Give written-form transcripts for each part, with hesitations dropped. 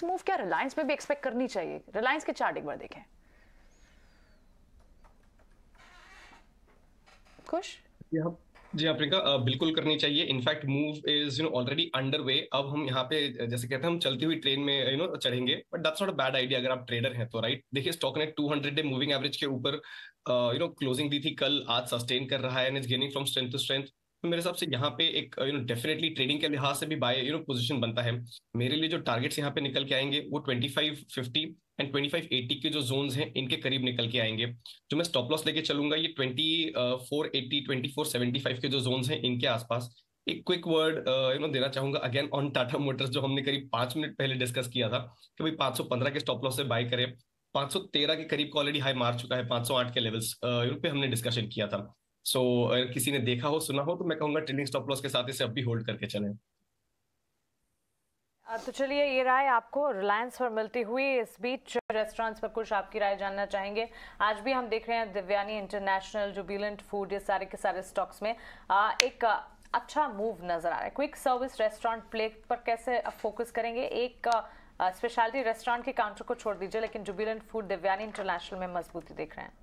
Next move क्या रिलायंस में भी एक्सपेक्ट करनी चाहिए? रिलायंस के चार्ट एक बार देखें। खुश जी हाँ प्रियंका, बिल्कुल करनी चाहिए। In fact move is already under way. अब हम यहाँ पे जैसे कहते हैं हम चलती हुई ट्रेन में चढ़ेंगे, but that's not a bad idea अगर आप ट्रेडर हैं तो, राइट। देखिए स्टॉक ने 200 डे मूविंग एवरेज के ऊपर क्लोजिंग दी थी कल, आज सस्टेन कर रहा है and is gaining from strength to strength. तो मेरे हिसाब से यहाँ पे एक डेफिनेटली ट्रेडिंग के लिहाज से भी बाय पोजीशन बनता है। मेरे लिए जो टारगेट्स यहाँ पे निकल के आएंगे वो 2550 एंड 2580 के जो जोन्स हैं इनके करीब निकल के आएंगे। जो मैं स्टॉप लॉस लेके चलूंगा ये 2480 2475 के जो जोन्स हैं इनके आसपास। एक क्विक वर्ड देना चाहूंगा अगेन ऑन टाटा मोटर्स, जो हमने करीब 5 मिनट पहले डिस्कस किया था कि भाई 515 के स्टॉप लॉस से बाय करें। 513 के करीब ऑलरेडी हाई मार चुका है, 508 के लेवल्स पे हमने डिस्कशन किया था। सो अगर किसी ने देखा हो सुना हो तो मैं कहूंगा ट्रेडिंग स्टॉप लॉस के साथ इसे अब भी होल्ड करके चलें। तो चलिए, ये राय आपको रिलायंस पर मिलती हुई। इस बीच रेस्टोरेंट्स पर कुछ आपकी राय जानना चाहेंगे। आज भी हम देख रहे हैं देवयानी इंटरनेशनल, जुबिलेंट फूड, ये सारे के सारे स्टॉक्स में एक अच्छा मूव नजर आ रहा है। क्विक सर्विस रेस्टोरेंट प्ले पर कैसे फोकस करेंगे? एक स्पेशलिटी रेस्टोरेंट के काउंटर को छोड़ दीजिए, लेकिन जुबिलेंट फूड, देवयानी इंटरनेशनल में मजबूती देख रहे हैं।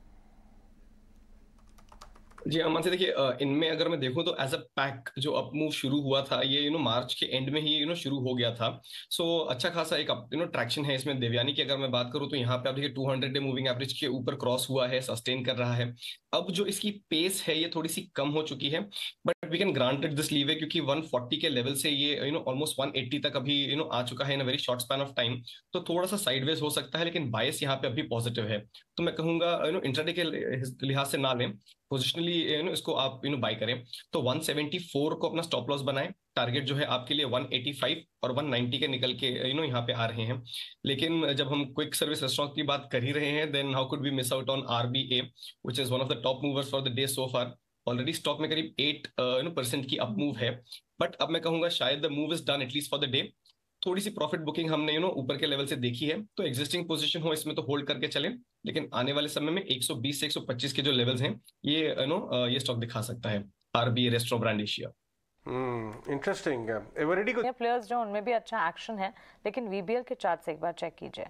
जी अमन से देखिए, इनमें अगर मैं देखूं तो एज अ पैक जो अप मूव शुरू हुआ था ये मार्च के एंड में ही शुरू हो गया था। सो अच्छा खासा एक ट्रैक्शन है इसमें। देवयानी की अगर मैं बात करूं तो यहाँ पे आप देखिए 200 डे मूविंग एवरेज के ऊपर क्रॉस हुआ है, सस्टेन कर रहा है। अब जो इसकी पेस है ये थोड़ी सी कम हो चुकी है, but we can granted this leeway क्योंकि 140 के लेवल से ये ऑलमोस्ट 180 तक अभी आ चुका है in a very short span of time. तो थोड़ा सा साइडवेज हो सकता है, लेकिन बायस यहाँ पे अभी पॉजिटिव है। तो मैं कहूंगा इंट्राडे के लिहाज से ना लें, पोजिशनली इसको आप बाय करें। तो 174 को अपना स्टॉप लॉस बनाएं। टारगेट जो है आपके लिए 185 और 190 के निकल के यहाँ पे आ रहे हैं। लेकिन जब हम क्विक सर्विस रेस्टोरेंट की बात कर ही रहे हैं, then how could we miss out on RBA, which is one of the top movers for the day so far. Already stock में करीब 8% की अप मूव है, बट अब मैं कहूंगा शायद the move is done at least for the day. थोड़ी सी प्रॉफिट बुकिंग हमने ऊपर के लेवल से देखी है, तो एग्जिस्टिंग पोजीशन हो इसमें तो होल्ड करके चलें। लेकिन आने वाले समय में 120 से 125 के जो लेवल्स हैं ये ये स्टॉक दिखा सकता है, RBA restaurant brand Asia. Interesting है। एवरीडी को प्लेयर्स जो उनमें भी अच्छा एक्शन है, लेकिन वीबीएल के चार्ट से एक बार चेक कीजिए।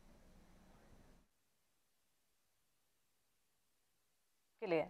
के लिए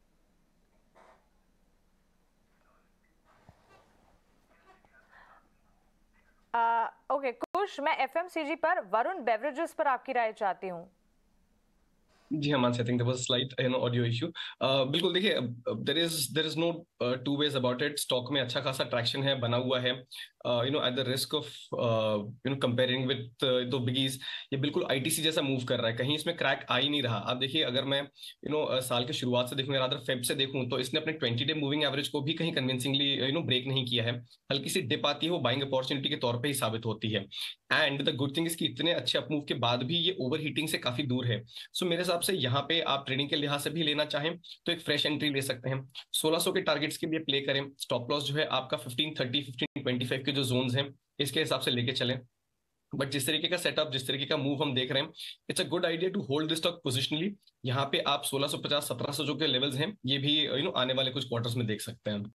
ओके कुश, मैं एफएमसीजी पर वरुण बेवरेजेस पर आपकी राय चाहती हूँ। जी हाँ Mansi, I think there was slight audio issue. बिल्कुल देखिए, there is no two ways about it. Stock में अच्छा खासा ट्रैक्शन है, बना हुआ है। At the risk of comparing with the biggies, ये बिल्कुल आईटीसी जैसा मूव कर रहा है, कहीं इसमें क्रैक आ ही नहीं रहा। अब देखिए अगर मैं साल की शुरुआत से देखूं, रादर फेब से देखूं, तो इसने अपने 20 डे मूविंग एवरेज को भी कहीं कन्विंसिंगली ब्रेक नहीं किया है। हल्की सी डिप आती है, वो बाइंग अपॉर्चुनिटी के तौर पर ही साबित होती है। एंड द गुड थिंग इसकी इतने अच्छे अप मूव के बाद भी ये ओवर हीटिंग से काफी दूर है। सो मेरे हिसाब से यहाँ पे आप ट्रेडिंग के लिहाज से भी लेना चाहें तो एक फ्रेश एंट्री ले सकते हैं। 1600 के टारगेट्स के लिए प्ले करें। स्टॉप लॉस जो है आपका 1530 1525 के जो जोन्स हैं इसके हिसाब से लेके चलें। बट जिस तरीके का सेटअप, जिस तरीके का मूव हम देख रहे हैं, it's a good idea to hold this stock positionally. यहाँ पे आप 1650 1700 जो के लेवल्स हैं ये भी आने वाले कुछ क्वार्टर्स में देख सकते हैं।